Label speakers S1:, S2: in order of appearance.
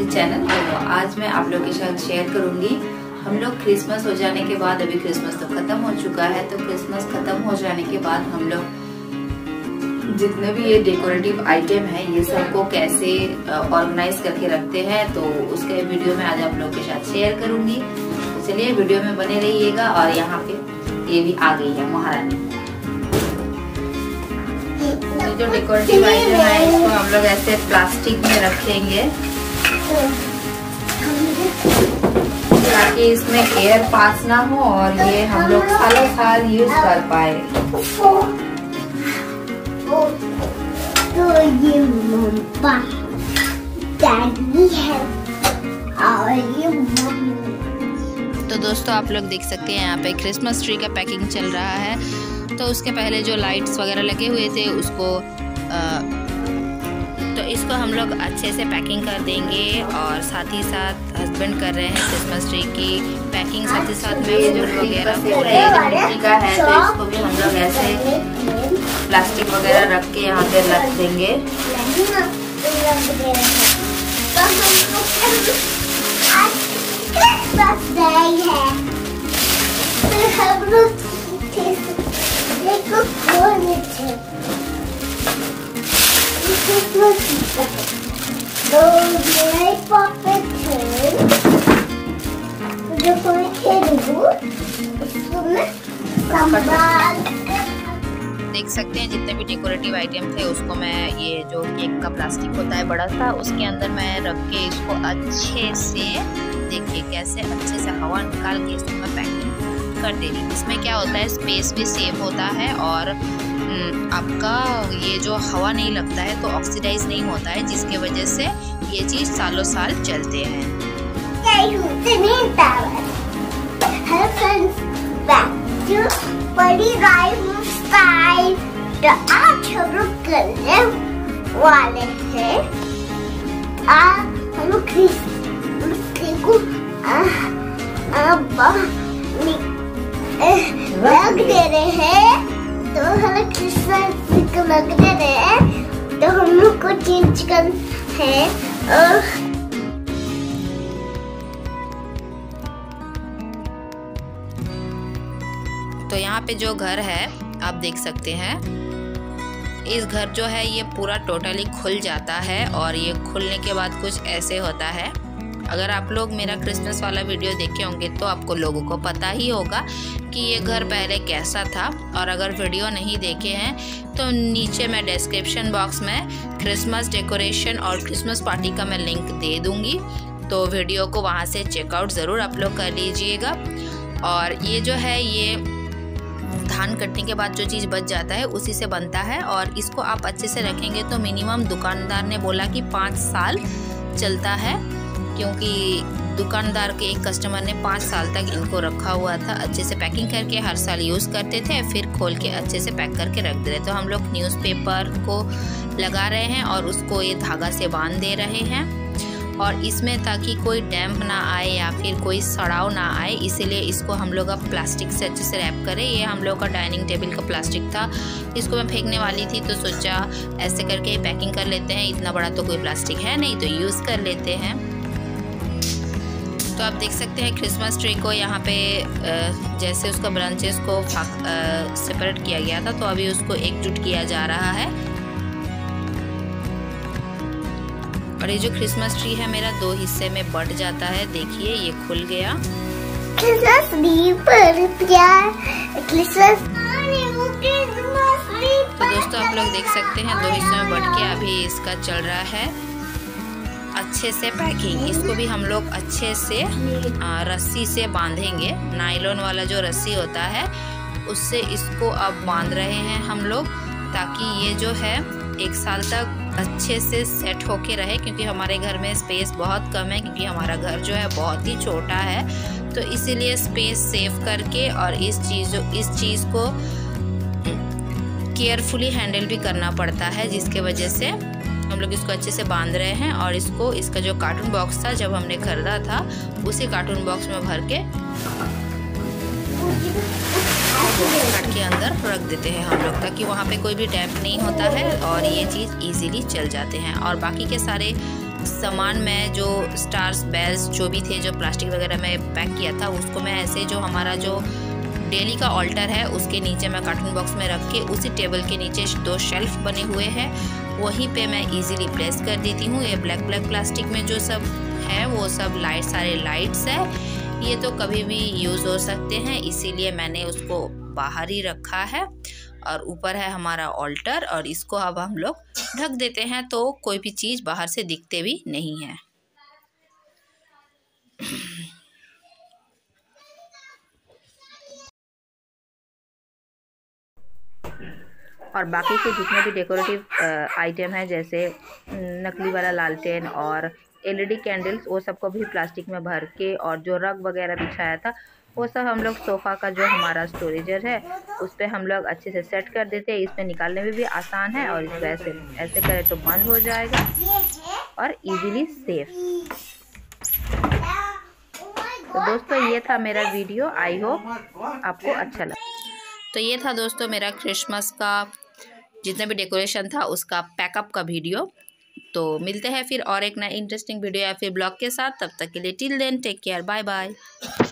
S1: Cooking channel. तो आज मैं आप लोगों के साथ शेयर करूंगी। हम लोग क्रिसमस हो जाने के बाद, अभी क्रिसमस तो खत्म हो चुका है, तो क्रिसमस खत्म हो जाने के बाद हम लोग जितने भी ये डेकोरेटिव आइटम है ये सबको कैसे ऑर्गेनाइज करके रखते हैं, तो उसके वीडियो में आज आप लोगों के साथ शेयर करूंगी। तो चलिए वीडियो में बने रहिएगा। और यहाँ पे ये भी आ गई है महारानी। जो डेकोरेटिव आइटम है इसको हम लोग ऐसे प्लास्टिक में रखेंगे ताकि इसमें एयर पास ना हो और ये हम लोग सालों साल यूज कर पाए।
S2: तो ये मम्मा डैडी है और ये
S1: तो दोस्तों आप लोग देख सकते हैं यहाँ पे क्रिसमस ट्री का पैकिंग चल रहा है। तो उसके पहले जो लाइट्स वगैरह लगे हुए थे उसको तो इसको हम लोग अच्छे से पैकिंग कर देंगे। और साथ ही साथ हस्बैंड कर रहे हैं क्रिसमस ट्री की पैकिंग, साथ ही साथ में जो वगैरह मिट्टी का है तो इसको भी हम लोग ऐसे प्लास्टिक वगैरह रख के यहाँ पे रख देंगे। देख सकते हैं जितने भी डेकोरेटिव आइटम थे उसको मैं, ये जो केक का प्लास्टिक होता है बड़ा सा, उसके अंदर मैं रख के इसको अच्छे से, देखिए कैसे अच्छे से हवा निकाल के इसको मैं पैकिंग कर दे रही। इसमें क्या होता है, स्पेस भी सेव होता है और आपका ये जो हवा नहीं लगता है तो ऑक्सीडाइज नहीं होता है, जिसके वजह से ये चीज सालों साल चलते हैं।
S2: हेलो फ्रेंड्स, बैक टू बड़ी लाइफस्टाइल। तो आज हम लोग करने वाले हैं हम लोग को रख दे रहे हैं। तो हम क्रिसमस को लग दे रहे हैं, तो हम लोग को चेंज करना है।
S1: तो यहाँ पे जो घर है आप देख सकते हैं, इस घर जो है ये पूरा टोटली खुल जाता है और ये खुलने के बाद कुछ ऐसे होता है। अगर आप लोग मेरा क्रिसमस वाला वीडियो देखे होंगे तो आपको लोगों को पता ही होगा कि ये घर पहले कैसा था। और अगर वीडियो नहीं देखे हैं तो नीचे मैं डिस्क्रिप्शन बॉक्स में क्रिसमस डेकोरेशन और क्रिसमस पार्टी का मैं लिंक दे दूँगी, तो वीडियो को वहाँ से चेकआउट ज़रूर आप लोग कर लीजिएगा। और ये जो है ये धान कटने के बाद जो चीज़ बच जाता है उसी से बनता है और इसको आप अच्छे से रखेंगे तो मिनिमम दुकानदार ने बोला कि 5 साल चलता है, क्योंकि दुकानदार के एक कस्टमर ने 5 साल तक इनको रखा हुआ था। अच्छे से पैकिंग करके हर साल यूज़ करते थे, फिर खोल के अच्छे से पैक करके रख दे रहे। तो हम लोग न्यूज़पेपर को लगा रहे हैं और उसको ये धागा से बांध दे रहे हैं और इसमें ताकि कोई डैम्प ना आए या फिर कोई सड़ाव ना आए, इसीलिए इसको हम लोग अब प्लास्टिक से अच्छे से रैप करें। ये हम लोग का डाइनिंग टेबल का प्लास्टिक था, इसको मैं फेंकने वाली थी तो सोचा ऐसे करके पैकिंग कर लेते हैं, इतना बड़ा तो कोई प्लास्टिक है नहीं तो यूज़ कर लेते हैं। तो आप देख सकते हैं क्रिसमस ट्री को यहाँ पे जैसे उसका ब्रांचेस को सेपरेट किया गया था, तो अभी उसको एकजुट किया जा रहा है। और ये जो क्रिसमस ट्री है मेरा 2 हिस्से में बट जाता है, देखिए ये खुल गया।
S2: क्रिसमस ट्री पर प्यार क्रिसमस।
S1: तो दोस्तों आप लोग देख सकते हैं 2 हिस्सों में बट के अभी इसका चल रहा है अच्छे से पैकिंग। इसको भी हम लोग अच्छे से रस्सी से बांधेंगे, नायलॉन वाला जो रस्सी होता है उससे इसको अब बांध रहे हैं हम लोग, ताकि ये जो है 1 साल तक अच्छे से सेट होके रहे। क्योंकि हमारे घर में स्पेस बहुत कम है, क्योंकि हमारा घर जो है बहुत ही छोटा है, तो इसीलिए स्पेस सेव करके और इस चीज़ को केयरफुली हैंडल भी करना पड़ता है, जिसके वजह से हम लोग इसको अच्छे से बांध रहे हैं। और इसका जो कार्टून बॉक्स था जब हमने खरीदा था उसी कार्टून बॉक्स में भर के कट के अंदर रख देते हैं हम लोग, ताकि वहाँ पे कोई भी डैम्प नहीं होता है और ये चीज़ इजीली चल जाते हैं। और बाकी के सारे सामान में जो स्टार्स बेल्स जो भी थे, जो प्लास्टिक वगैरह में पैक किया था, उसको मैं ऐसे जो हमारा जो डेली का ऑल्टर है उसके नीचे मैं कार्टून बॉक्स में रख के उसी टेबल के नीचे 2 शेल्फ बने हुए हैं, वहीं पे मैं इजीली प्लेस कर देती हूँ। ये ब्लैक प्लास्टिक में जो सब है वो सब सारे लाइट्स है, ये तो कभी भी यूज़ हो सकते हैं, इसीलिए मैंने उसको बाहर ही रखा है। और ऊपर है हमारा ऑल्टर, और इसको अब हम लोग ढक देते हैं तो कोई भी चीज़ बाहर से दिखते भी नहीं है। और बाकी के जितने भी डेकोरेटिव आइटम है, जैसे नकली वाला लालटेन और एलईडी कैंडल्स, वो सबको भी प्लास्टिक में भर के, और जो रग वगैरह बिछाया था वो सब हम लोग सोफ़ा का जो हमारा स्टोरेजर है उस पर हम लोग अच्छे से सेट कर देते हैं। इसमें निकालने में भी आसान है, और इसको ऐसे करें तो बंद हो जाएगा और इजीली सेफ। तो दोस्तों ये था मेरा वीडियो, आई होप आपको अच्छा लगा। तो ये था दोस्तों मेरा क्रिसमस का जितना भी डेकोरेशन था उसका पैकअप का वीडियो। तो मिलते हैं फिर और एक नया इंटरेस्टिंग वीडियो या फिर ब्लॉग के साथ, तब तक के लिए till then take care, bye bye.